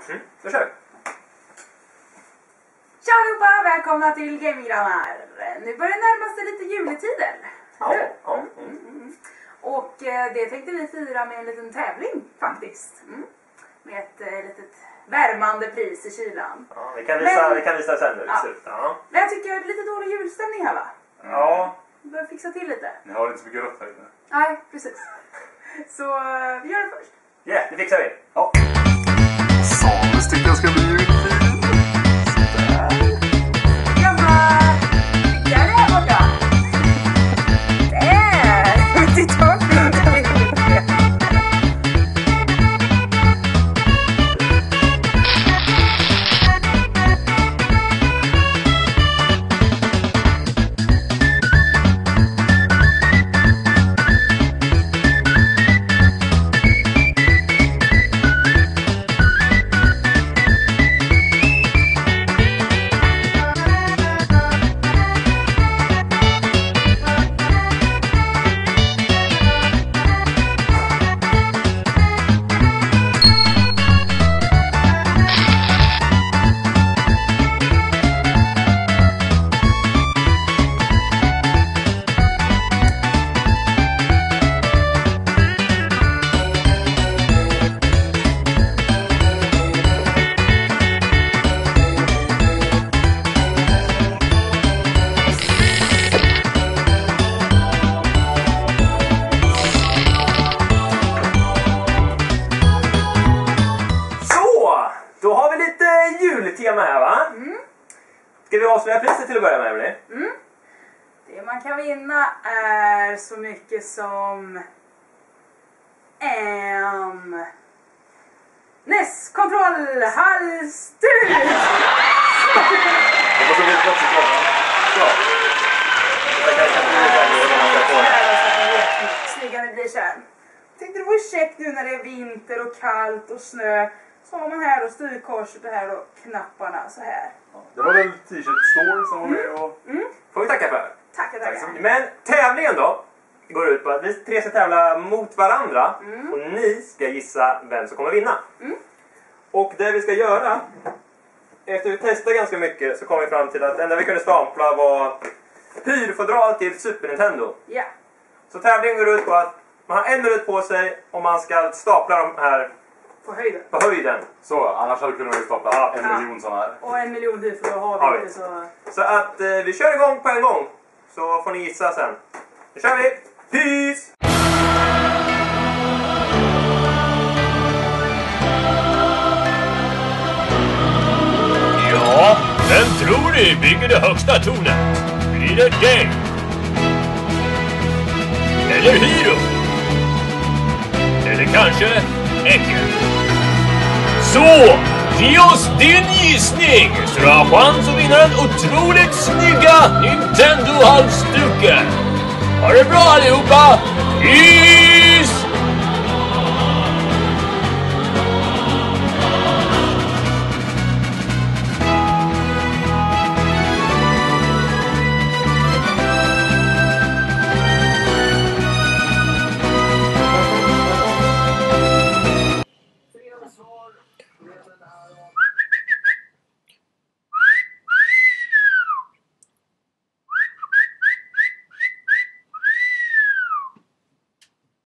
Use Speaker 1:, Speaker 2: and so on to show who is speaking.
Speaker 1: Försök.
Speaker 2: Tja allihopa, välkomna till Gaminggrannar. Nu börjar det närma sig lite juletider.
Speaker 1: Ja.
Speaker 2: Och det tänkte vi fira med en liten tävling faktiskt. Med ett litet värmande pris i kylan.
Speaker 1: Ja, vi kan visa sen nu. Ja.
Speaker 2: Men jag tycker det är lite dålig julstämning här, va?
Speaker 1: Ja.
Speaker 2: Vi börjar fixa till lite.
Speaker 3: Ni har inte så mycket rött här inne.
Speaker 2: Nej, precis. Så vi gör det först.
Speaker 1: Ja, det fixar vi. Ja.
Speaker 3: Samus tycker jag ska bli julfin.
Speaker 2: Gammal! Där är jag borta! Där! Titta vad fint det är!
Speaker 1: Då har vi lite jultema här, va? Ska vi avslöja priset till att börja med, Emily?
Speaker 2: Det man kan vinna är så mycket som en NES-kontroll halsduk!
Speaker 3: Det var så vitt plötsligt komma. Så.
Speaker 2: Snygga ni blir sen. Tänkte det var käckt nu när det är vinter och kallt och snö. Så har man här och styrkorset och här och knapparna så här.
Speaker 3: Det var väl T-shirt Store som var med och...
Speaker 1: Får vi tacka för.
Speaker 2: Tackar.
Speaker 1: Men tävlingen då går ut på att vi tre ska tävla mot varandra. Och ni ska gissa vem som kommer vinna. Och det vi ska göra, efter vi testar ganska mycket, så kom vi fram till att det enda vi kunde stapla var hyrfodral till Super Nintendo.
Speaker 2: Ja.
Speaker 1: Så tävlingen går ut på att man har 1 minut på sig om man ska stapla de här
Speaker 2: På höjden.
Speaker 3: Så, annars hade vi kunnat stapla 1 miljon sådana här.
Speaker 2: Och 1 miljon hyrfodral har vi inte så...
Speaker 1: Så att vi kör igång på en gång. Så får ni gissa sen. Nu kör vi! Peace!
Speaker 4: Ja, vem tror ni bygger det högsta tornet? Blir det Dave? Eller Hiro? Eller kanske Eker? Så, ge oss din gissning så du har chans att vinna den otroligt snygga Nintendo-halsduken. Ha det bra allihopa!